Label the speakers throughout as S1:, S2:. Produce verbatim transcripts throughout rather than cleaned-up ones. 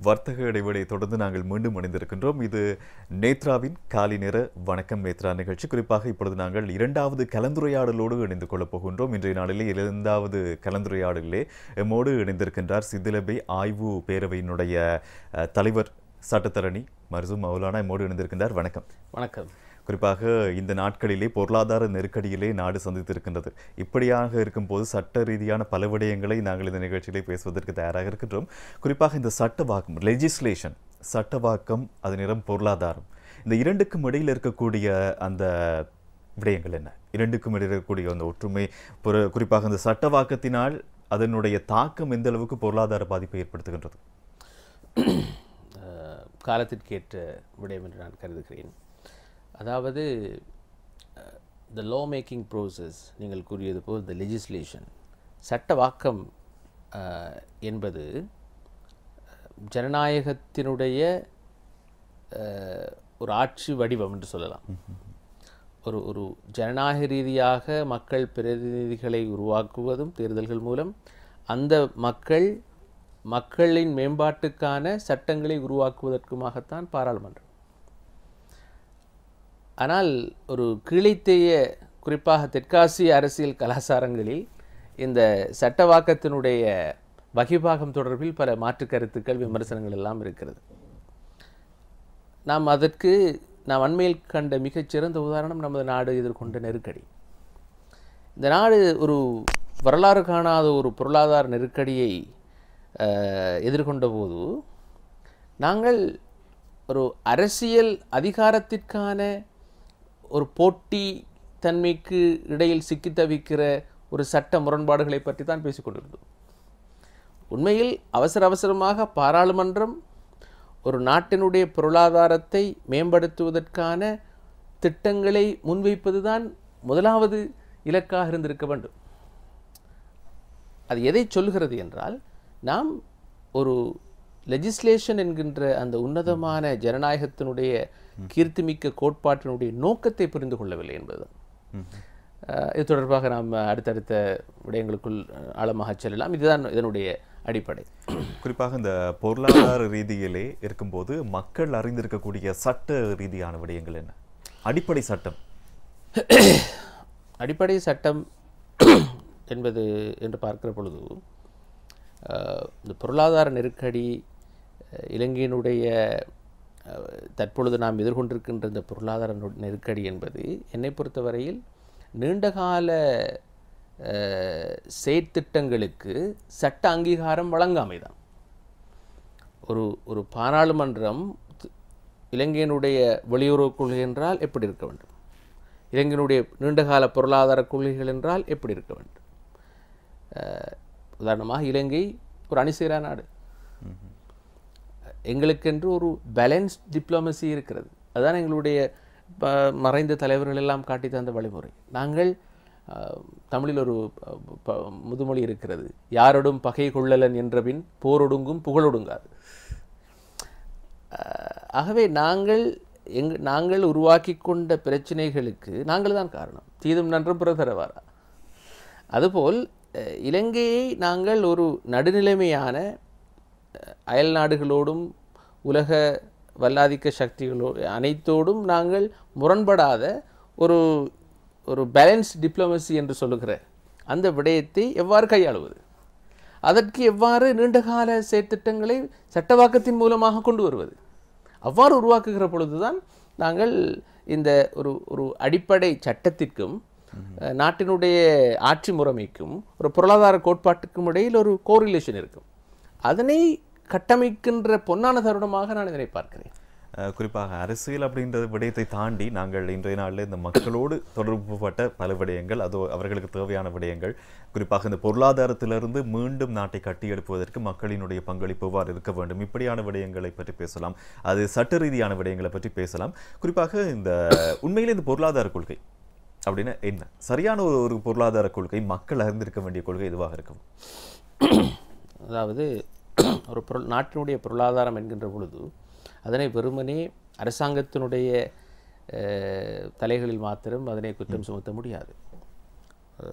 S1: வர்த்தக இடைவெளியை தொடர்ந்து நாங்கள் மீண்டும் இணைந்திருக்கின்றோம். இது நேத்ராவின் காலை நேர வணக்கம் நேத்ரா நிகழ்ச்சி. குறிப்பாக இப்பொழுது நாங்கள் இரண்டாவது கலந்துரையாடலோடு இணைந்து கொள்ளப் போகின்றோம். இன்றைய நாளிலே இரண்டாவது கலந்துரையாடலிலே எம்மோடு இணைந்திருக்கின்றார் சித்திலபை ஆய்வு பேரவையினுடைய தலைவர் சட்டத்தரணி மர்சூம் மௌலானா எம்மோடு இணைந்திருக்கின்றார். வணக்கம்.
S2: வணக்கம்.
S1: குறிப்பாக இந்த நாட்களிலே பொருளாதார நெருக்கடியிலே நாடு சந்தித்திருக்கின்றது. இப்படியாக இருக்கும்போது சட்ட ரீதியான பல விடயங்களை நாங்கள் இந்த நிகழ்ச்சியிலே பேசுவதற்கு தயாராக இருக்கின்றோம். குறிப்பாக இந்த சட்டவாக்கம் லெஜிஸ்லேஷன், சட்டவாக்கம், அது நிறம் பொருளாதாரம், இந்த இரண்டுக்கும் இடையில் இருக்கக்கூடிய அந்த விடயங்கள் என்ன? இரண்டுக்கும் இடையில் இருக்கக்கூடிய அந்த ஒற்றுமை, குறிப்பாக அந்த சட்டவாக்கத்தினால் அதனுடைய தாக்கம் எந்த அளவுக்கு பொருளாதார பாதிப்பை ஏற்படுத்துகின்றது?
S2: காலத்திற்கேற்ற விடயம் என்று நான் கருதுகிறேன். அதாவது த லா மேக்கிங் ப்ரோசஸ், நீங்கள் கூறியது போல் த லெஜிஸ்லேஷன், சட்டவாக்கம் என்பது ஜனநாயகத்தினுடைய ஒரு ஆட்சி வடிவம் என்று சொல்லலாம். ஒரு ஒரு ஜனநாயக ரீதியாக மக்கள் பிரதிநிதிகளை உருவாக்குவதும் தேர்தல்கள் மூலம் அந்த மக்கள் மக்களின் மேம்பாட்டுக்கான சட்டங்களை உருவாக்குவதற்குமாகத்தான் பாராளுமன்றம். ஆனால் ஒரு கீழைத்தேய, குறிப்பாக தெற்காசிய அரசியல் கலாச்சாரங்களில் இந்த சட்டவாக்கத்தினுடைய வகைபாகம் தொடர்பில் பல மாற்று கருத்துக்கள், விமர்சனங்கள் எல்லாம் இருக்கிறது. நாம் அதற்கு நாம் அண்மையில் கண்ட மிகச்சிறந்த உதாரணம் நமது நாடு எதிர்கொண்ட நெருக்கடி. இந்த நாடு ஒரு வரலாறு காணாத ஒரு பொருளாதார நெருக்கடியை எதிர்கொண்ட போது நாங்கள் ஒரு அரசியல் அதிகாரத்திற்கான ஒரு போட்டி தன்மைக்கு இடையில் சிக்கி தவிக்கிற ஒரு சட்ட முரண்பாடுகளை பற்றி தான் பேசிக்கொண்டிருந்தோம். உண்மையில் அவசர அவசரமாக பாராளுமன்றம் ஒரு நாட்டினுடைய பொருளாதாரத்தை மேம்படுத்துவதற்கான திட்டங்களை முன்வைப்பது தான் முதலாவது இலக்காக இருந்திருக்க வேண்டும். அது எதை சொல்கிறது என்றால், நாம் ஒரு லெஜிஸ்லேஷன் என்கின்ற அந்த உன்னதமான ஜனநாயகத்தினுடைய கீர்த்திமிக்க கோட்பாட்டினுடைய நோக்கத்தை புரிந்து கொள்ளவில்லை என்பதுதான். இது தொடர்பாக நாம் அடுத்தடுத்த விடயங்களுக்குள் ஆழமாக செல்லலாம். இதுதான் இதனுடைய அடிப்படை.
S1: குறிப்பாக இந்த பொருளாதார ரீதியிலே இருக்கும்போது மக்கள் அறிந்திருக்கக்கூடிய சட்ட ரீதியான விடயங்கள் என்ன? அடிப்படை சட்டம்
S2: அடிப்படை சட்டம் என்பது என்று பார்க்கிற பொழுது, இந்த பொருளாதார நெருக்கடி, இலங்கையினுடைய தற்பொழுது நாம் எதிர்கொண்டிருக்கின்ற இந்த பொருளாதார நெருக்கடி என்பது என்னை பொறுத்தவரையில் நீண்டகால செயற்திட்டங்களுக்கு சட்ட அங்கீகாரம் வழங்காமைதான். ஒரு ஒரு பாராளுமன்றம் இலங்கையினுடைய வெளியுறவு கொள்கை என்றால் எப்படி இருக்க வேண்டும், இலங்கையினுடைய நீண்டகால பொருளாதார கொள்கைகள் என்றால் எப்படி இருக்க வேண்டும். உதாரணமாக இலங்கை ஒரு அணிசேரா நாடு. எங்களுக்கென்று ஒரு பேலன்ஸ் டிப்ளமசி இருக்கிறது. அதுதான் எங்களுடைய மறைந்த தலைவர்கள் எல்லாம் காட்டி தந்த வழிமுறை. நாங்கள் தமிழில் ஒரு முதுமொழி இருக்கிறது, யாரோடும் பகை கொள்ளலன் என்றபின் போரொடுங்கும் புகழொடுங்காது. ஆகவே நாங்கள் எங் நாங்கள் உருவாக்கி கொண்ட பிரச்சனைகளுக்கு நாங்கள் தான் காரணம். தீதும் நன்றும் புறத்தரவாரா. அதுபோல் இலங்கையை நாங்கள் ஒரு நடுநிலைமையான அயல் நாடுகளோடும் உலக வல்லாதிக்க சக்திகளோ அனைத்தோடும் நாங்கள் முரண்படாத ஒரு ஒரு பேலன்ஸ் டிப்ளமசி என்று சொல்லுகிற அந்த விடயத்தை எவ்வாறு கையாளுவது, அதற்கு எவ்வாறு நீண்டகால செயற்திட்டங்களை சட்டவாக்கத்தின் மூலமாக கொண்டு வருவது, அவ்வாறு உருவாக்குகிற பொழுதுதான் நாங்கள் இந்த ஒரு ஒரு அடிப்படை சட்டத்திற்கும் நாட்டினுடைய ஆட்சி முறைமைக்கும் ஒரு பொருளாதார கோட்பாட்டுக்கும் இடையில் ஒரு கோரிலேஷன் இருக்கும். அதனை கட்டமைக்கின்ற பொன்னான தருணமாக நான் இதனை பார்க்கிறேன்.
S1: குறிப்பாக அரசியல் அப்படின்ற விடயத்தை தாண்டி நாங்கள் இன்றைய நாளில் இந்த மக்களோடு தொடர்புபட்ட பல விடயங்கள், அது அவர்களுக்கு தேவையான விடயங்கள், குறிப்பாக இந்த பொருளாதாரத்திலிருந்து மீண்டும் நாட்டை கட்டியெழுப்புவதற்கு மக்களினுடைய பங்களிப்பு எவ்வாறு இருக்க வேண்டும், இப்படியான விடயங்களை பற்றி பேசலாம். அது சட்ட ரீதியான விடயங்களை பற்றி பேசலாம். குறிப்பாக இந்த உண்மையிலே இந்த பொருளாதார கொள்கை அப்படின்னா என்ன? சரியான ஒரு ஒரு பொருளாதார கொள்கை, மக்கள் அறிந்திருக்க வேண்டிய கொள்கை எதுவாக இருக்கும்?
S2: அதாவது ஒரு பொருள் நாட்டினுடைய பொருளாதாரம் என்கின்ற பொழுது அதனை வெறுமனே அரசாங்கத்தினுடைய தலைகளில் மாத்திரம் அதனை குற்றம் சுமத்த முடியாது.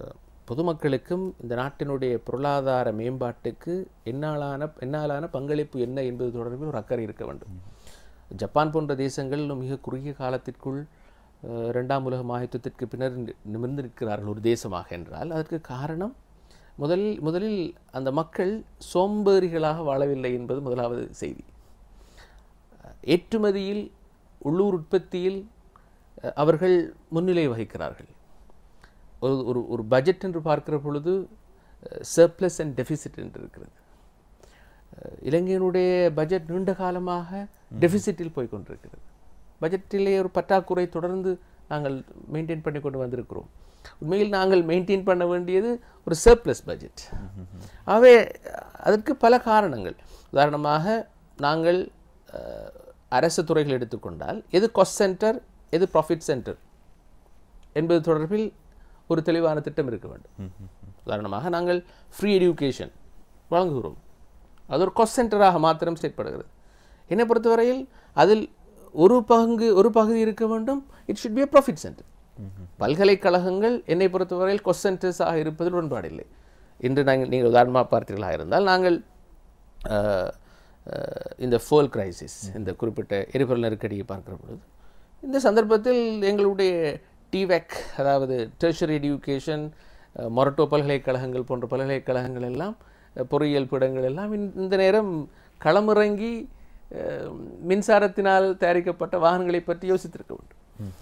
S2: பொதுமக்களுக்கும் இந்த நாட்டினுடைய பொருளாதார மேம்பாட்டுக்கு என்னாலான என்னாலான பங்களிப்பு என்ன என்பது தொடர்பில் ஒரு அக்கறை இருக்க வேண்டும். ஜப்பான் போன்ற தேசங்கள் மிக குறுகிய காலத்திற்குள் இரண்டாம் உலக மகாயுத்தத்திற்கு பின்னர் நிமிர்ந்து நிற்கிறார்கள் ஒரு தேசமாக என்றால் அதற்கு காரணம் முதலில் முதலில் அந்த மக்கள் சோம்பேறிகளாக வாழவில்லை என்பது முதலாவது செய்தி. ஏற்றுமதியில் உள்ளூர் உற்பத்தியில் அவர்கள் முன்னிலை வகிக்கிறார்கள். ஒரு ஒரு ஒரு பட்ஜெட் என்று பார்க்கிற பொழுது சர்ப்ளஸ் அண்ட் டெஃபிசிட் என்று இருக்கிறது. இலங்கையினுடைய பட்ஜெட் நீண்ட காலமாக டெஃபிசிட்டில் போய் கொண்டிருக்கிறது. பட்ஜெட்டிலே ஒரு பற்றாக்குறை தொடர்ந்து நாங்கள் மெயின்டைன் பண்ணி கொண்டு வந்திருக்கிறோம். உண்மையில் நாங்கள் மெயின்டைன் பண்ண வேண்டியது ஒரு சர்ப்ளஸ் பட்ஜெட். ஆகவே அதற்கு பல காரணங்கள். உதாரணமாக நாங்கள் அரசு துறைகள் எடுத்துக்கொண்டால் எது காஸ்ட் சென்டர் எது ப்ராஃபிட் சென்டர் என்பது தொடர்பில் ஒரு தெளிவான திட்டம் இருக்க வேண்டும். உதாரணமாக நாங்கள் ஃப்ரீ எஜுகேஷன் வழங்குகிறோம். அது ஒரு காஸ்ட் சென்டராக மாத்திரம் செயற்படுகிறது. என்னை பொறுத்தவரையில் அதில் ஒரு பங்கு ஒரு பகுதி இருக்க வேண்டும். It should be a profit centre. பல்கலைக்கழகங்கள் என்னை பொறுத்தவரையில் காஸ்ட் சென்டர்ஸாக இருப்பதில் உடன்பாடில்லை. இன்று நாங்கள் நீங்கள் உதாரணமாக பார்த்தீர்களாக இருந்தால் நாங்கள் இந்த ஃபோல் கிரைசிஸ் இந்த குறிப்பிட்ட எரிபொருள் நெருக்கடியை பார்க்கிற பொழுது இந்த சந்தர்ப்பத்தில் எங்களுடைய டிவெக் அதாவது டெர்ஷரி எஜுகேஷன் மொரட்டோ பல்கலைக்கழகங்கள் போன்ற பல்கலைக்கழகங்கள் எல்லாம் பொறியியல் பீடங்கள் எல்லாம் இந்த நேரம் களமிறங்கி மின்சாரத்தினால் தயாரிக்கப்பட்ட வாகனங்களை பற்றி யோசித்திருக்க வேண்டும்.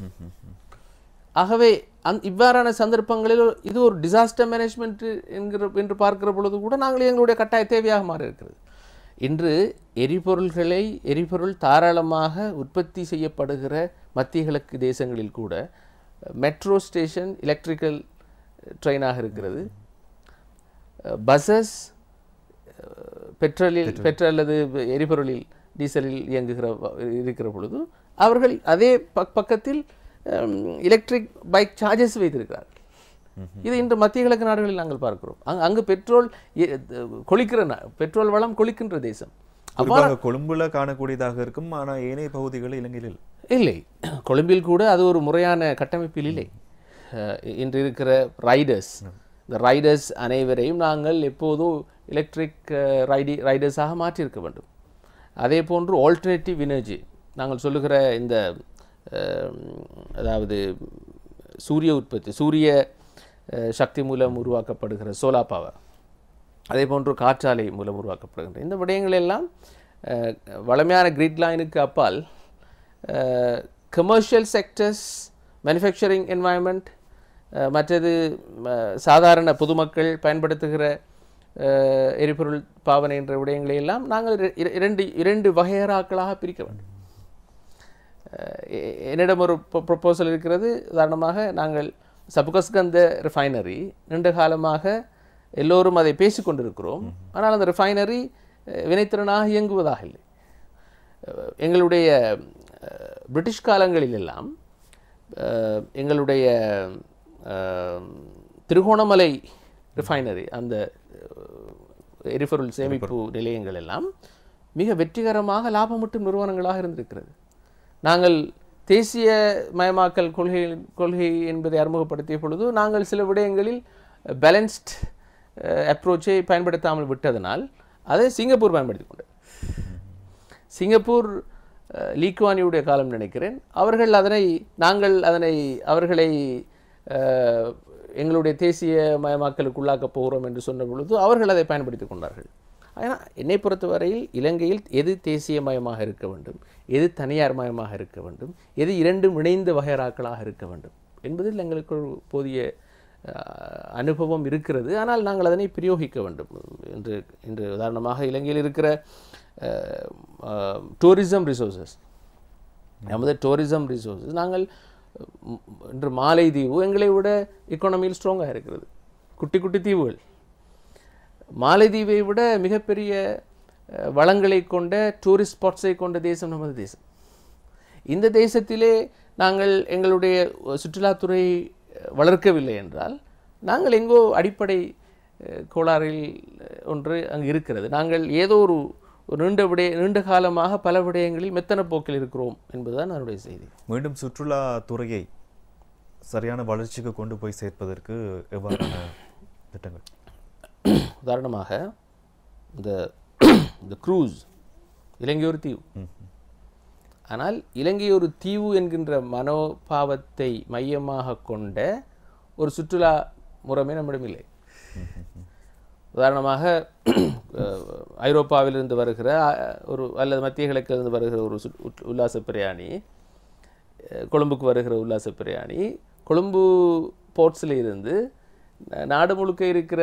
S2: ஆகவே அந் இவ்வாறான சந்தர்ப்பங்களில் இது ஒரு டிசாஸ்டர் மேனேஜ்மெண்ட் என்கிற என்று பார்க்கிற பொழுது கூட நாங்கள் எங்களுடைய கட்டாய தேவையாக மாறி இருக்கிறது. இன்று எரிபொருள்களை எரிபொருள் தாராளமாக உற்பத்தி செய்யப்படுகிற மத்திய கிழக்கு தேசங்களில் கூட மெட்ரோ ஸ்டேஷன் எலக்ட்ரிக்கல் ட்ரெயினாக இருக்கிறது. பஸ்ஸஸ் பெட்ரோலில் பெட்ரோல் அல்லது எரிபொருளில் டீசலில் இயங்குகிற இருக்கிற பொழுது அவர்கள் அதே பக்கத்தில் எலக்ட்ரிக் பைக் சார்ஜஸ் வைத்திருக்கிறார்கள். இது இன்று மத்திய கிழக்கு நாடுகளில் நாங்கள் பார்க்கிறோம். அங்கு அங்கு பெட்ரோல் கொளிக்கிற பெட்ரோல் வளம் கொளிக்கின்ற தேசம்.
S1: கொழும்புல காணக்கூடியதாக இருக்கும். ஆனால் ஏனைய பகுதிகளில் இலங்கையில்
S2: இல்லை. கொழும்பில் கூட அது ஒரு முறையான கட்டமைப்பில் இல்லை. இன்று இருக்கிற ரைடர்ஸ் இந்த ரைடர்ஸ் அனைவரையும் நாங்கள் எப்போதும் எலக்ட்ரிக் ரைடி ரைடர்ஸாக மாற்றியிருக்க வேண்டும். அதே போன்று ஆல்டர்னேட்டிவ் எனர்ஜி நாங்கள் சொல்லுகிற இந்த அதாவது சூரிய உற்பத்தி சூரிய சக்தி மூலம் உருவாக்கப்படுகிற சோலார் பவர் அதே போன்று காற்றாலை மூலம் உருவாக்கப்படுகின்ற இந்த விடயங்கள் எல்லாம் வளமையான கிரிட் லைனுக்கு அப்பால் கமர்ஷியல் செக்டர்ஸ் மேனுஃபேக்சரிங் என்வாயன்மெண்ட் மற்றது சாதாரண பொதுமக்கள் பயன்படுத்துகிற எரிபொருள் பாவனை என்ற விடயங்களை எல்லாம் நாங்கள் இரண்டு இரண்டு வகையறாக்களாக பிரிக்க வேண்டும். என்னிடம் ஒரு ப்ரொப்போசல் இருக்கிறது. உதாரணமாக நாங்கள் சபுகஸ்கந்த ரிஃபைனரி நீண்ட காலமாக எல்லோரும் அதை பேசிக்கொண்டிருக்கிறோம். ஆனால் அந்த ரிஃபைனரி வினைத்திறனாக இயங்குவதாக இல்லை. எங்களுடைய பிரிட்டிஷ் காலங்களில் எல்லாம் எங்களுடைய திருகோணமலை ரிஃபைனரி அந்த எரிபொருள் சேமிப்பு நிலையங்கள் எல்லாம் மிக வெற்றிகரமாக லாபமட்டும் நிறுவனங்களாக இருந்திருக்கிறது. நாங்கள் தேசிய மயமாக்கல் கொள்கை கொள்கை என்பதை அறிமுகப்படுத்திய பொழுது நாங்கள் சில விடயங்களில் பேலன்ஸ்ட் அப்ரோச்சை பயன்படுத்தாமல் விட்டதனால் அதை சிங்கப்பூர் பயன்படுத்தி கொண்டது. சிங்கப்பூர் லீக்வானியுடைய காலம் நினைக்கிறேன். அவர்கள் அதனை நாங்கள் அதனை அவர்களை எங்களுடைய தேசிய மயமாக்கலுக்கு உள்ளாக்கப் போகிறோம் என்று சொன்ன பொழுது அவர்கள் அதை பயன்படுத்தி கொண்டார்கள். ஆனால் என்னை பொறுத்தவரையில் இலங்கையில் எது தேசியமயமாக இருக்க வேண்டும், எது தனியார் மயமாக இருக்க வேண்டும், எது இரண்டும் இணைந்த வகையறாக்களாக இருக்க வேண்டும் என்பதில் எங்களுக்கு ஒரு போதிய அனுபவம் இருக்கிறது. ஆனால் நாங்கள் அதனை பிரயோகிக்க வேண்டும். என்று இன்று உதாரணமாக இலங்கையில் இருக்கிற டூரிசம் ரிசோர்ஸஸ் நமது டூரிசம் ரிசோர்ஸஸ் நாங்கள் இன்று மாலைதீவு எங்களை விட எக்கானமியில் ஸ்ட்ராங்காக இருக்கிறது. குட்டி குட்டி தீவுகள் மாலைதீவை விட மிகப்பெரிய வளங்களை கொண்ட டூரிஸ்ட் ஸ்பாட்ஸை கொண்ட தேசம் நமது தேசம். இந்த தேசத்திலே நாங்கள் எங்களுடைய சுற்றுலாத்துறை வளர்க்கவில்லை என்றால் நாங்கள் எங்கோ அடிப்படை கோளாறில் ஒன்று அங்கு இருக்கிறது. நாங்கள் ஏதோ ஒரு நீண்ட விடய நீண்ட காலமாக பல விடயங்களில் மெத்தன போக்கில் இருக்கிறோம் என்பதுதான் என்னுடைய செய்தி.
S1: மீண்டும் சுற்றுலாத்துறையை சரியான வளர்ச்சிக்கு கொண்டு போய் சேர்ப்பதற்கு எவ்வாறான திட்டங்கள்?
S2: உதாரணமாக இந்த இந்த க்ரூஸ், இலங்கை ஒரு தீவு. ஆனால் இலங்கை ஒரு தீவு என்கின்ற மனோபாவத்தை மையமாக கொண்ட ஒரு சுற்றுலா முறைமை நம்மிடம் இல்லை. உதாரணமாக ஐரோப்பாவிலிருந்து வருகிற ஒரு அல்லது மத்திய கிழக்கிலிருந்து வருகிற ஒரு உல்லாச பிரயாணி, கொழும்புக்கு வருகிற உல்லாச பிரயாணி கொழும்பு போர்ட்ஸில் இருந்து நாடு முழுக்க இருக்கிற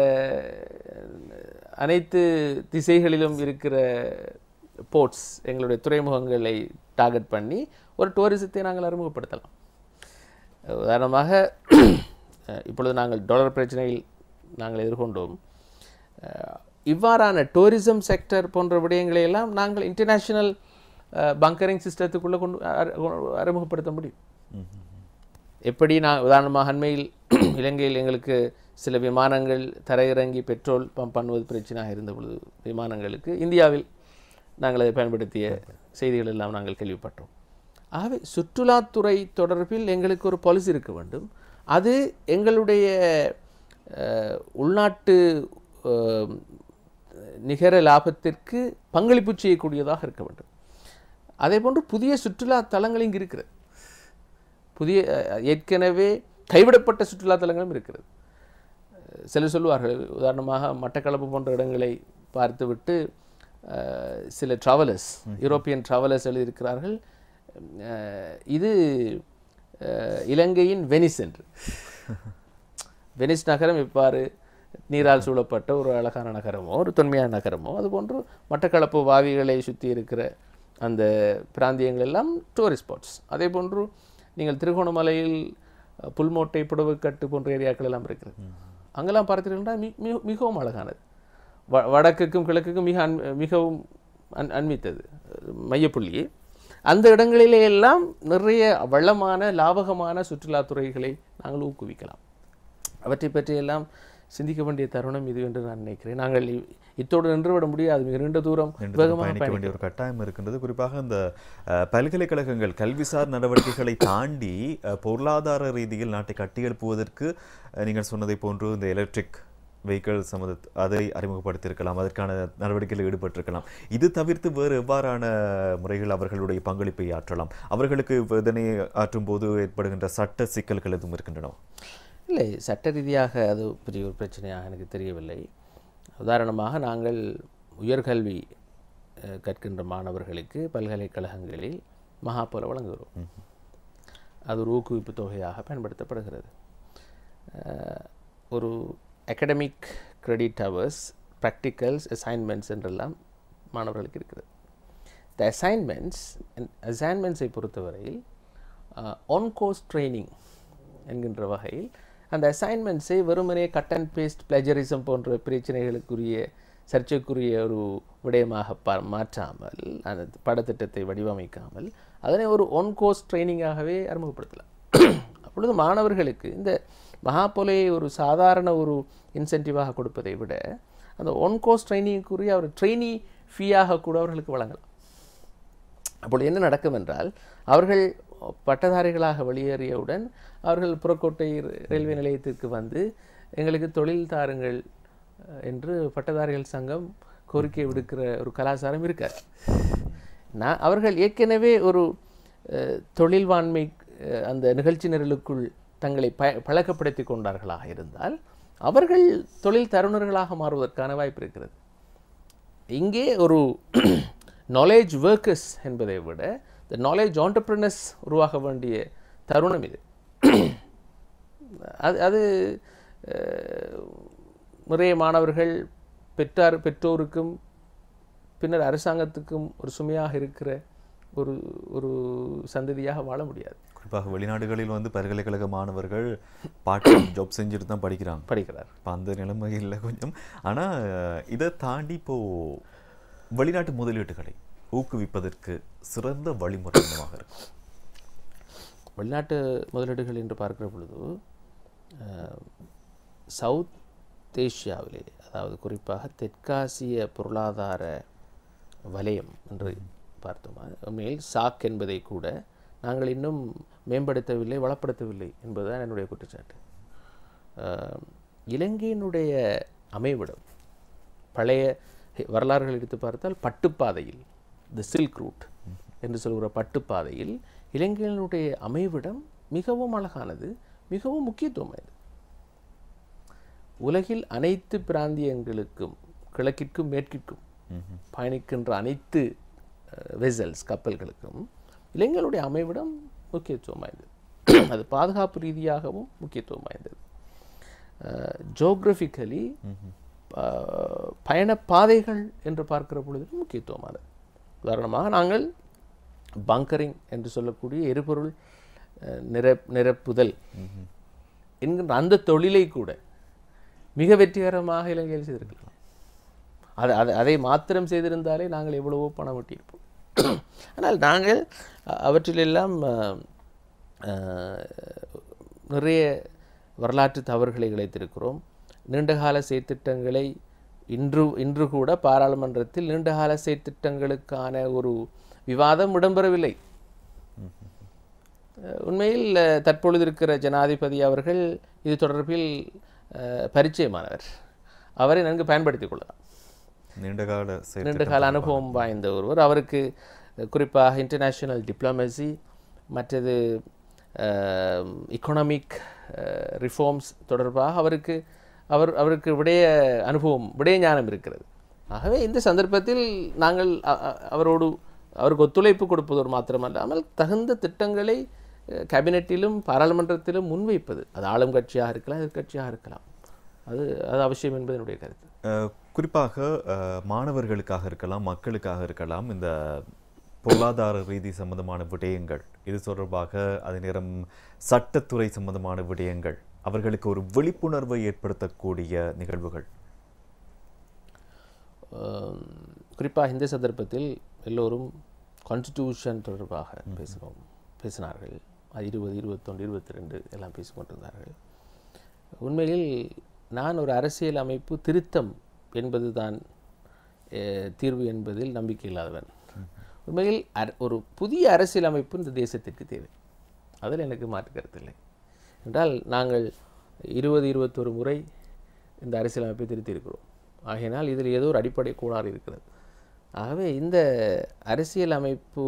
S2: அனைத்து திசைகளிலும் இருக்கிற போர்ட்ஸ், எங்களுடைய துறைமுகங்களை டார்கெட் பண்ணி ஒரு டூரிசத்தை நாங்கள் அறிமுகப்படுத்தலாம். உதாரணமாக இப்பொழுது நாங்கள் டாலர் பிரச்சனையில் நாங்கள் எதிர்கொண்டோம். இவ்வாறான டூரிசம் செக்டர் போன்ற விடயங்களை எல்லாம் நாங்கள் இன்டர்நேஷ்னல் பங்கரிங் சிஸ்டத்துக்குள்ளே கொண்டு அறிமுகப்படுத்த முடியும். எப்படி நான் உதாரணமாக அண்மையில் இலங்கையில் எங்களுக்கு சில விமானங்கள் தரையிறங்கி பெட்ரோல் பம்ப் பண்ணுவது பிரச்சனையாக இருந்த பொழுது விமானங்களுக்கு இந்தியாவில் நாங்கள் அதை பயன்படுத்திய செய்திகள் எல்லாம் நாங்கள் கேள்விப்பட்டோம். ஆகவே சுற்றுலாத்துறை தொடர்பில் எங்களுக்கு ஒரு பாலிசி இருக்க வேண்டும். அது எங்களுடைய உள்நாட்டு நிகர லாபத்திற்கு பங்களிப்பு செய்யக்கூடியதாக இருக்க வேண்டும். அதே போன்று புதிய சுற்றுலா தலங்கள் இங்கு இருக்கிறது. புதிய ஏற்கனவே கைவிடப்பட்ட சுற்றுலா தலங்களும் இருக்கிறது. சிலர் சொல்லுவார்கள், உதாரணமாக மட்டக்களப்பு போன்ற இடங்களை பார்த்துவிட்டு சில ட்ராவலர்ஸ், யூரோப்பியன் ட்ராவலர்ஸ் எழுதியிருக்கிறார்கள், இது இலங்கையின் வெனிஸ் என்று. வெனிஸ் நகரம் எவ்வாறு நீரால் சூழப்பட்ட ஒரு அழகான நகரமோ ஒரு தொன்மையான நகரமோ, அதுபோன்று மட்டக்களப்பு வாவிகளை சுற்றி இருக்கிற அந்த பிராந்தியங்கள் எல்லாம் டூரிஸ்ட் ஸ்பாட்ஸ். அதே போன்று நீங்கள் திருகோணமலையில் புல்மோட்டை, புடவுக்கட்டு போன்ற ஏரியாக்கள் எல்லாம் இருக்கிறது. அங்கெல்லாம் பார்த்தீங்கன்னா மிகவும் அழகானது. வ வடக்குக்கும் கிழக்குக்கும் மிக அன் மிகவும் அன் அண்மித்தது மையப்புள்ளி. அந்த இடங்களிலே எல்லாம் நிறைய வளமான லாபகமான சுற்றுலாத்துறைகளை நாங்கள் ஊக்குவிக்கலாம். அவற்றை பற்றியெல்லாம் சிந்திக்க வேண்டிய தருணம் இது என்று நான் நினைக்கிறேன். நாங்கள் இத்தோடு நின்றுவிட முடியாது, மிக நீண்ட தூரம்
S1: பயணிக்க வேண்டிய ஒரு கட்டாயம் இருக்கின்றது. குறிப்பாக இந்த பல்கலைக்கழகங்கள் கல்விசார் நடவடிக்கைகளை தாண்டி பொருளாதார ரீதியில் நாட்டை கட்டியெழுப்புவதற்கு நீங்கள் சொன்னதை போன்று இந்த எலக்ட்ரிக் வெஹிக்கிள் சம்மந்த அதை அறிமுகப்படுத்தியிருக்கலாம், அதற்கான நடவடிக்கையில் ஈடுபட்டிருக்கலாம். இது தவிர்த்து வேறு எவ்வாறான முறைகள் அவர்களுடைய பங்களிப்பை ஆற்றலாம்? அவர்களுக்கு இதனை ஆற்றும் போது ஏற்படுகின்ற சட்ட சிக்கல்கள் எதுவும் இருக்கின்றன?
S2: இல்லை, சட்ட ரீதியாக அது பெரிய ஒரு பிரச்சனையாக எனக்கு தெரியவில்லை. உதாரணமாக நாங்கள் உயர்கல்வி கற்கின்ற மாணவர்களுக்கு பல்கலைக்கழகங்களில் மகாபோல வழங்குகிறோம். அது ஒரு ஊக்குவிப்பு தொகையாக பயன்படுத்தப்படுகிறது. ஒரு academic credit hours, practicals, assignments என்றெல்லாம் மாணவர்களுக்கு இருக்கிறது. இந்த அசைன்மெண்ட்ஸ் அசைன்மெண்ட்ஸை பொறுத்தவரையில் ஆன் கோர்ஸ் ட்ரைனிங் என்கின்ற வகையில் அந்த அசைன்மெண்ட்ஸை வெறுமனே கட் அண்ட் பேஸ்ட் பிளேஜரிசம் போன்ற பிரச்சனைகளுக்குரிய சர்ச்சைக்குரிய ஒரு விடயமாக ப மாற்றாமல் அந்த பாடத்திட்டத்தை வடிவமைக்காமல் அதனை ஒரு ஒன் கோர்ஸ் ட்ரைனிங்காகவே அறிமுகப்படுத்தலாம். அப்பொழுது மாணவர்களுக்கு இந்த மகாபோலையை ஒரு சாதாரண ஒரு இன்சென்டிவாக கொடுப்பதை விட அந்த ஒன் கோர்ஸ் ட்ரைனிங்குரிய ஒரு ட்ரெயினி ஃபீயாக கூட அவர்களுக்கு வழங்கலாம். அப்பொழுது என்ன நடக்கும் என்றால், அவர்கள் பட்டதாரிகளாக வெளியேறியவுடன் அவர்கள் புறக்கோட்டை ரயில்வே நிலையத்திற்கு வந்து எங்களுக்கு தொழில் தாருங்கள் என்று பட்டதாரிகள் சங்கம் கோரிக்கை விடுக்கிற ஒரு கலாச்சாரம் இருக்காது. நான் அவர்கள் ஏற்கனவே ஒரு தொழில்வாண்மை அந்த நிகழ்ச்சி நிரலுக்குள் தங்களை ப பழக்கப்படுத்தி கொண்டார்களாக இருந்தால் அவர்கள் தொழில் தருணர்களாக மாறுவதற்கான வாய்ப்பு இருக்கிறது. இங்கே ஒரு நாலேஜ் ஒர்க்கர்ஸ் என்பதை விட த நாலேஜ் ஆண்டர்பிரினர்ஸ் உருவாக வேண்டிய தருணம் இது. அது அது நிறைய மாணவர்கள் பெற்றார் பெற்றோருக்கும் பின்னர் அரசாங்கத்துக்கும் ஒரு சுமையாக இருக்கிற ஒரு ஒரு சந்ததியாக வாழ முடியாது.
S1: குறிப்பாக வெளிநாடுகளில் வந்து பல்கலைக்கழக மாணவர்கள் பார்ட் டைம் ஜாப் செஞ்சுட்டு தான் படிக்கிறாங்க
S2: படிக்கிறார்
S1: இப்போ அந்த நிலைமை இல்லை கொஞ்சம். ஆனால் இதை தாண்டி இப்போது வெளிநாட்டு முதலீட்டுகளை ஊக்குவிப்பதற்கு சிறந்த வழிமுறை என்னவாக இருக்கும்?
S2: வெளிநாட்டு முதலீடுகள் என்று பார்க்கிற பொழுது சவுத் ஏஷியாவிலே, அதாவது குறிப்பாக தெற்காசிய பொருளாதார வலயம் என்று பார்த்தோமா, உண்மையில் சாக் என்பதை கூட நாங்கள் இன்னும் மேம்படுத்தவில்லை, வளப்படுத்தவில்லை என்பதுதான் என்னுடைய குற்றச்சாட்டு. இலங்கையினுடைய அமைவிடம் பழைய வரலாறுகள் எடுத்து பார்த்தால் பட்டுப்பாதையில் தி சில்க் ரூட் என்று சொல்கிற பட்டுப்பாதையில் இலங்கையினுடைய அமைவிடம் மிகவும் அழகானது, மிகவும் முக்கியத்துவமானது. உலகில் அனைத்து பிராந்தியங்களுக்கும் கிழக்கிற்கும் மேற்கிற்கும் பயணிக்கின்ற அனைத்து வெசல்ஸ் கப்பல்களுக்கும் இலங்கையினுடைய அமைவிடம் முக்கியத்துவம் வாய்ந்தது. அது பாதுகாப்பு ரீதியாகவும் முக்கியத்துவம் வாய்ந்தது. ஜோக்ரபிக்கலி பயண பாதைகள் என்று பார்க்கிற பொழுது முக்கியத்துவமானது. உதாரணமாக நாங்கள் பங்கரிங் என்று சொல்லக்கூடிய எரிபொருள் நிர நிரப்புதல் என்கின்ற அந்த தொழிலை கூட மிக வெற்றிகரமாக இலங்கையில் செய்திருக்கலாம். அது அதை அதை மாத்திரம் செய்திருந்தாலே நாங்கள் எவ்வளவோ பணம் வெட்டியிருப்போம். ஆனால் நாங்கள் அவற்றிலெல்லாம் நிறைய வரலாற்று தவறுகளை இழைத்திருக்கிறோம். நீண்டகால செயற்திட்டங்களை இன்று இன்று கூட பாராளுமன்றத்தில் நீண்டகால செயற்திட்டங்களுக்கான ஒரு விவாதம் இடம்பெறவில்லை. உண்மையில் தற்பொழுது இருக்கிற ஜனாதிபதி அவர்கள் இது தொடர்பில் பரிச்சயமானவர். அவரை நன்கு பயன்படுத்திக் கொள்ளலாம். நீண்டகால நீண்டகால அனுபவம் வாய்ந்த ஒருவர். அவருக்கு குறிப்பாக இன்டர்நேஷ்னல் டிப்ளமசி, மற்றது எக்கனாமிக் ரிஃபார்ம்ஸ் தொடர்பாக அவருக்கு அவர் அவருக்கு விடைய அனுபவம் விடைய ஞானம் இருக்கிறது. ஆகவே இந்த சந்தர்ப்பத்தில் நாங்கள் அவரோடு அவருக்கு ஒத்துழைப்பு கொடுப்பதோடு மாத்திரமல்லாமல் தகுந்த திட்டங்களை கேபினெட்டிலும் பாராளுமன்றத்திலும் முன்வைப்பது, அது ஆளும் கட்சியாக இருக்கலாம், எதிர்கட்சியாக இருக்கலாம், அது அது அவசியம் என்பது என்னுடைய கருத்து.
S1: குறிப்பாக மாணவர்களுக்காக இருக்கலாம், மக்களுக்காக இருக்கலாம், இந்த பொருளாதார ரீதி சம்பந்தமான விடயங்கள் இது தொடர்பாக அதே நேரம் சட்டத்துறை சம்பந்தமான விடயங்கள் அவர்களுக்கு ஒரு விழிப்புணர்வை ஏற்படுத்தக்கூடிய நிகழ்வுகள்.
S2: குறிப்பாக இந்த சந்தர்ப்பத்தில் எல்லோரும் கான்ஸ்டிடியூஷன் தொடர்பாக பேசுகிறோம் பேசினார்கள். இருபது இருபத்தொன்று இருபத்தி ரெண்டு எல்லாம் பேசிக்கொண்டிருந்தார்கள். உண்மையில் நான் ஒரு அரசியல் அமைப்பு திருத்தம் என்பது தான் தீர்வு என்பதில் நம்பிக்கை இல்லாதவன். உண்மையில் ஒரு புதிய அரசியல் அமைப்பு இந்த தேசத்திற்கு தேவை, அதில் எனக்கு மாற்று கருத்தில்லை. என்றால் நாங்கள் இருபது இருபத்தொரு முறை இந்த அரசியல் அமைப்பை திருத்தியிருக்கிறோம். ஆகையினால் இதில் ஏதோ ஒரு அடிப்படை கோளாறு இருக்கிறது. ஆகவே இந்த அரசியல் அமைப்பு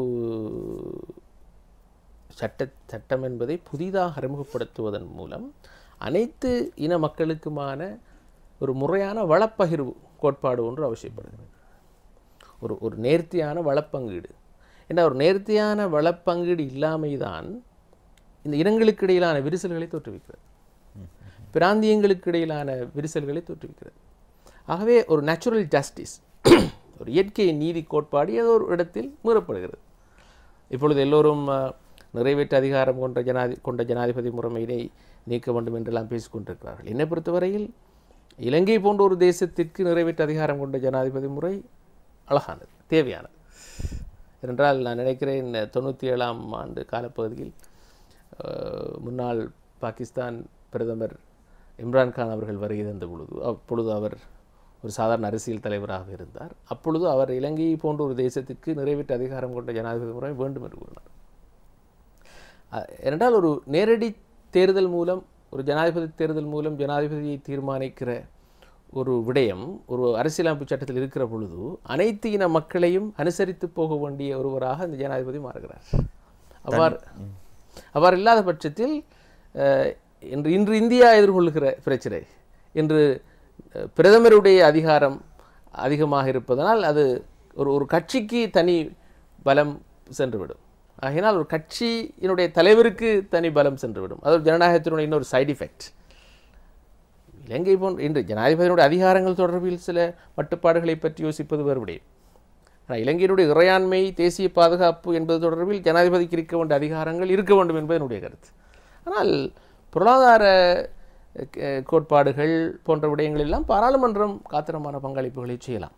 S2: சட்ட சட்டம் என்பதை புதிதாக அறிமுகப்படுத்துவதன் மூலம் அனைத்து இன மக்களுக்குமான ஒரு முறையான வளப்பகிர்வு கோட்பாடு ஒன்று அவசியப்படுகிறது. ஒரு ஒரு நேர்த்தியான வளப்பங்கீடு. ஏன்னா ஒரு நேர்த்தியான வளப்பங்கீடு இல்லாமைதான் இந்த இனங்களுக்கு இடையிலான விரிசல்களை தோற்றுவிக்கிறது, பிராந்தியங்களுக்கு இடையிலான விரிசல்களை தோற்றுவிக்கிறது. ஆகவே ஒரு நேச்சுரல் ஜஸ்டிஸ், ஒரு இயற்கை நீதி கோட்பாடு ஏதோ ஒரு இடத்தில் மீறப்படுகிறது. இப்பொழுது எல்லோரும் நிறைவேற்று அதிகாரம் கொண்ட ஜனாதி கொண்ட ஜனாதிபதி முறைமையினை நீக்க வேண்டும் என்றெல்லாம் பேசிக்கொண்டிருக்கிறார்கள். என்னை பொறுத்தவரையில் இலங்கை போன்ற ஒரு தேசத்திற்கு நிறைவேற்று அதிகாரம் கொண்ட ஜனாதிபதி முறை அழகானது, தேவையானது. ஏனென்றால் நான் நினைக்கிறேன் தொண்ணூற்றி ஏழாம் ஆண்டு காலப்பகுதியில் முன்னாள் பாகிஸ்தான் பிரதமர் இம்ரான்கான் அவர்கள் வருகை தந்த பொழுது, அப்பொழுது அவர் ஒரு சாதாரண அரசியல் தலைவராக இருந்தார். அப்பொழுது அவர் இலங்கையை போன்ற ஒரு தேசத்திற்கு நிறைவேற்று அதிகாரம் கொண்ட ஜனாதிபதி முறை வேண்டும் என்று கூறினார். ஏனென்றால் ஒரு நேரடி தேர்தல் மூலம், ஒரு ஜனாதிபதி தேர்தல் மூலம் ஜனாதிபதியை தீர்மானிக்கிற ஒரு விடயம் ஒரு அரசியலமைப்பு சட்டத்தில் இருக்கிற பொழுது அனைத்து இன மக்களையும் அனுசரித்து போக வேண்டிய ஒருவராக இந்த ஜனாதிபதி மாறுகிறார். அவ்வாறு அவ்வாறு இல்லாத பட்சத்தில் இன்று இன்று இந்தியா எதிர்கொள்கிற பிரச்சனை, இன்று பிரதமருடைய அதிகாரம் அதிகமாக இருப்பதனால் அது ஒரு ஒரு கட்சிக்கு தனி பலம் சென்றுவிடும். ஆகையினால் ஒரு கட்சியினுடைய தலைவருக்கு தனி பலம் சென்றுவிடும். அது ஒரு ஜனநாயகத்தினுடைய இன்னொரு சைடு எஃபெக்ட். இலங்கை போன்ற இன்று ஜனாதிபதியினுடைய அதிகாரங்கள் தொடர்பில் சில கட்டுப்பாடுகளை பற்றி யோசிப்பது வேறுபடியும். ஆனால் இலங்கையினுடைய இறையாண்மை, தேசிய பாதுகாப்பு என்பது தொடர்பில் ஜனாதிபதிக்கு இருக்க வேண்டிய அதிகாரங்கள் இருக்க வேண்டும் என்பது என்னுடைய கருத்து. ஆனால் பொருளாதார கோட்பாடுகள் போன்ற விடயங்கள் எல்லாம் பாராளுமன்றம் காத்திரமான பங்களிப்புகளை செய்யலாம்.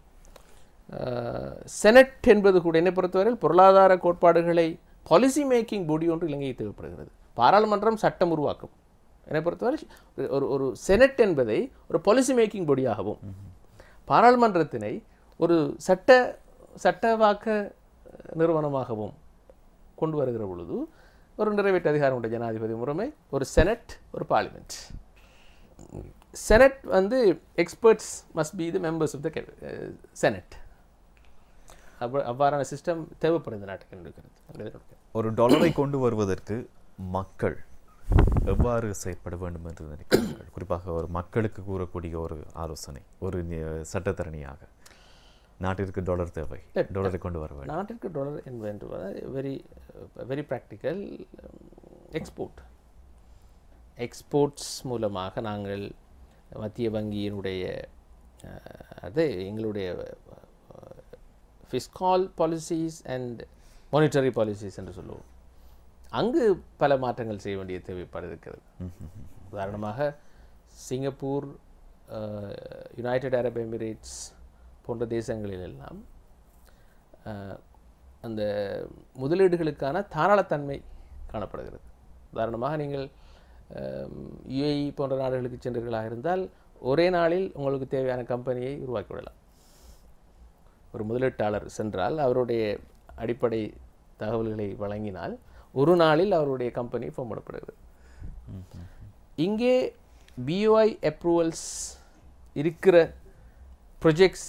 S2: செனட் என்பது கூட என்னை பொறுத்தவரையில் பொருளாதார கோட்பாடுகளை பாலிசி மேக்கிங் பாடி ஒன்று இலங்கையை தேவைப்படுகிறது. பாராளுமன்றம் சட்டம் உருவாக்கும். என்னை பொறுத்தவரை ஒரு ஒரு செனட் என்பதை ஒரு பாலிசி மேக்கிங் பாடியாகவும், பாராளுமன்றத்தினை ஒரு சட்ட சட்டவாக்க நிறுவனமாகவும் கொண்டு வருகிற பொழுது ஒரு நிறைவேற்று அதிகாரம் உள்ள ஜனாதிபதி முறைமை, ஒரு செனட், ஒரு பார்லிமெண்ட். செனட் வந்து experts must be the members of the senate. அப்போ அவ்வாறான சிஸ்டம் தேவைப்படுது இந்த நாட்டுக்கு இருக்கிறது.
S1: ஒரு டாலரை கொண்டு வருவதற்கு மக்கள் எவ்வாறு செயற்பட வேண்டும் என்று நினைக்கிறார்கள்? குறிப்பாக ஒரு மக்களுக்கு கூறக்கூடிய ஒரு ஆலோசனை, ஒரு சட்டத்தரணியாக நாட்டிற்கு டாலர் தேவை, டாலரை கொண்டு வர வேண்டும்.
S2: நாட்டிற்கு டாலர் என்பது very very practical. Export exports மூலமாக நாங்கள் மத்திய வங்கியினுடைய அது எங்களுடைய fiscal policies and monetary policies என்று சொல்லுவோம், அங்கு பல மாற்றங்கள் செய்ய வேண்டிய தேவைப்பாடு இருக்கிறது. உதாரணமாக சிங்கப்பூர், யுனைடெட் அரப் எமிரேட்ஸ் போன்ற தேசங்களிலெல்லாம் அந்த முதலீடுகளுக்கான தாராளத்தன்மை காணப்படுகிறது. உதாரணமாக நீங்கள் யுஏஇ போன்ற நாடுகளுக்கு சென்றீர்களாக இருந்தால் ஒரே நாளில் உங்களுக்கு தேவையான கம்பெனியை உருவாக்கிவிடலாம். ஒரு முதலீட்டாளர் சென்றால் அவருடைய அடிப்படை தகவல்களை வழங்கினால் ஒரு நாளில் அவருடைய கம்பெனி ஃபார்ம் பண்ணப்படுகிறது. இங்கே பிஓஐ அப்ரூவல்ஸ் இருக்கிற ப்ரொஜெக்ட்ஸ்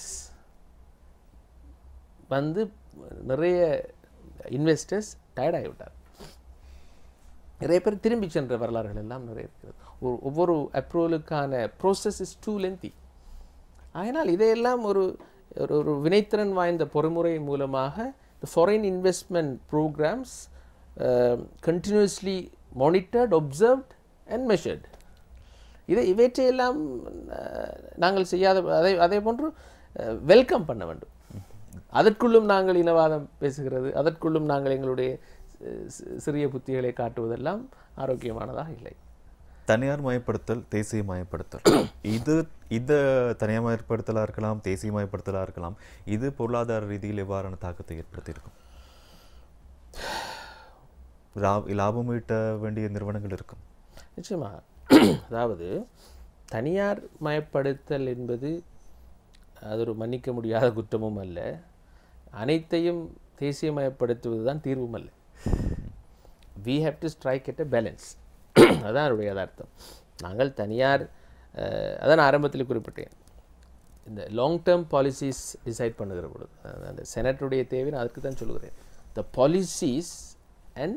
S2: வந்து நிறைய இன்வெஸ்டர்ஸ் டயர்ட் ஆகிவிட்டார். நிறைய பேர் திரும்பி சென்ற வரலாறுகள் எல்லாம் நிறைய இருக்கிறது. ஒரு ஒவ்வொரு அப்ரூவலுக்கான ப்ரோசஸ் இஸ் டூ லென்த்தி. அதனால் இதையெல்லாம் ஒரு ஒரு வினைத்திறன் வாய்ந்த பொறுமுறை மூலமாக the foreign investment programs uh, continuously monitored, observed and measured. இதை இவற்றையெல்லாம் நாங்கள் செய்யாத அதை அதே போன்று வெல்கம் பண்ண வேண்டும். அதற்குள்ளும் நாங்கள் இனவாதம் பேசுகிறது, அதற்குள்ளும் நாங்கள் எங்களுடைய சிறிய புத்திகளை காட்டுவதெல்லாம் ஆரோக்கியமானதாக இல்லை.
S1: தனியார் மயப்படுத்தல், தேசிய மயப்படுத்தல், இது இந்த தனியார் மயப்படுத்தலாக இருக்கலாம், தேசிய மயப்படுத்தலாக இருக்கலாம், இது பொருளாதார ரீதியில் எவ்வாறான தாக்கத்தை ஏற்படுத்தியிருக்கும்? லாபம் ஈட்ட வேண்டிய நிறுவனங்கள் இருக்கும்
S2: நிச்சயமாக. அதாவது தனியார் மயப்படுத்தல் என்பது அது ஒரு மன்னிக்க முடியாத குற்றமும் அல்ல, அனைத்தையும் தேசியமயப்படுத்துவது தான் தீர்வும் அல்ல. we have to strike at a balance. அதான் அவருடைய யதார்த்தம். நாங்கள் தனியார் அதான் ஆரம்பத்தில் குறிப்பிட்டேன், இந்த லாங் டேர்ம் பாலிசிஸ் டிசைட் பண்ணுகிற பொழுது அந்த செனட்டுடைய தேவை நான் அதுக்கு தான் சொல்லுகிறேன். The policies and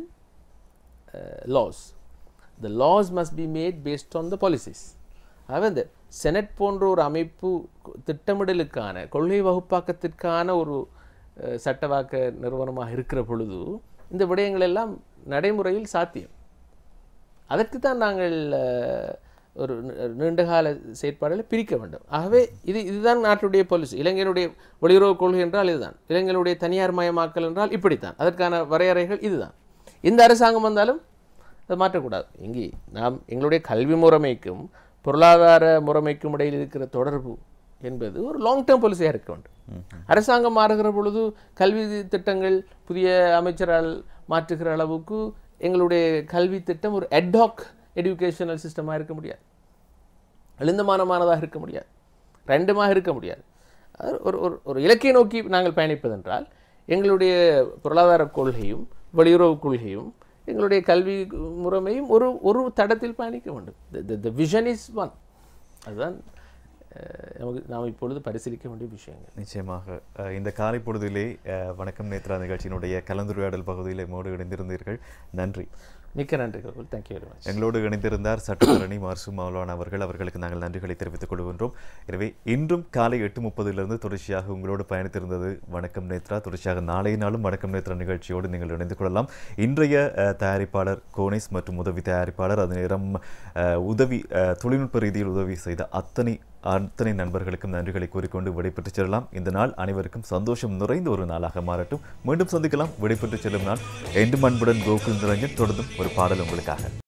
S2: laws, the laws must be made based on the policies. ஆகவே இந்த செனட் போன்ற ஒரு அமைப்பு திட்டமிடலுக்கான கொள்கை வகுப்பாக்கத்திற்கான ஒரு சட்டவாக்க நிறுவனமாக இருக்கிற பொழுது இந்த விடயங்கள் எல்லாம் நடைமுறையில் சாத்தியம். அதற்கு தான் நாங்கள் ஒரு நீண்டகால செயற்பாடுகளை பிரிக்க வேண்டும். ஆகவே இது இதுதான் நாட்டுடைய பாலிசி. இலங்கையினுடைய வெளியுறவு கொள்கை என்றால் இதுதான், இலங்கையினுடைய தனியார் மயமாக்கல் என்றால் இப்படித்தான், அதற்கான வரையறைகள் இதுதான். எந்த அரசாங்கம் வந்தாலும் அதை மாற்றக்கூடாது. இங்கே நாம் எங்களுடைய கல்வி முறைமைக்கும் பொருளாதார முறைமைக்கும் இடையில் இருக்கிற தொடர்பு என்பது ஒரு லாங் டேர்ம் பாலிசியாக இருக்க வேண்டும். அரசாங்கம் மாறுகிற பொழுது கல்வி திட்டங்கள் புதிய அமைச்சரால் மாற்றுகிற அளவுக்கு எங்களுடைய கல்வி திட்டம் ஒரு அட்ஹாக் எஜுகேஷனல் சிஸ்டமாக இருக்க முடியாது, எழுந்தமானமானதாக இருக்க முடியாது, ரெண்டுமாக இருக்க முடியாது. ஒரு ஒரு ஒரு இலக்கை நோக்கி நாங்கள் பயணிப்பதென்றால் எங்களுடைய பொருளாதார கொள்கையும் வெளியுறவு கொள்கையும் எங்களுடைய கல்வி முறைமையும் ஒரு ஒரு தடத்தில் பயணிக்க வேண்டும். The vision is one. அதுதான் நமக்கு நாம் இப்பொழுது பரிசீலிக்க வேண்டிய விஷயங்கள்.
S1: நிச்சயமாக இந்த காலை பொழுதிலே வணக்கம் நேத்ரா நிகழ்ச்சியினுடைய கலந்துரையாடல் பகுதியில் மோடு இணைந்திருந்தீர்கள். நன்றி.
S2: மிக்க நன்றி ககுல். Thank you very much.
S1: எங்களோடு இணைந்திருந்தார் சட்டத்தரணி மார்சு மௌலானா அவர்கள். அவர்களுக்கு நாங்கள் நன்றிகளை தெரிவித்துக் கொள்கின்றோம். எனவே இன்றும் காலை எட்டு முப்பதிலிருந்து தொடர்ச்சியாக உங்களோடு பயணித்திருந்தது வணக்கம் நேத்ரா. தொடர்ச்சியாக நாளைய நாளும் வணக்கம் நேத்ரா நிகழ்ச்சியோடு நீங்கள் இணைந்து கொள்ளலாம். இன்றைய தயாரிப்பாளர் கோனிஸ் மற்றும் உதவி தயாரிப்பாளர், அது நேரம் உதவி தொழில்நுட்ப ரீதியில் உதவி செய்த அத்தனை அத்தனை நண்பர்களுக்கும் நன்றிகளை கூறிக்கொண்டு விடைபெற்று செல்லலாம். இந்த நாள் அனைவருக்கும் சந்தோஷம் நிறைந்த ஒரு நாளாக மாறட்டும். மீண்டும் சந்திக்கலாம். விடைபெற்று செல்லும் நாள் என்றும் அன்புடன் கோகுல் நிரஞ்சன். தொடர்ந்தும் ஒரு பாடல் உங்களுக்காக.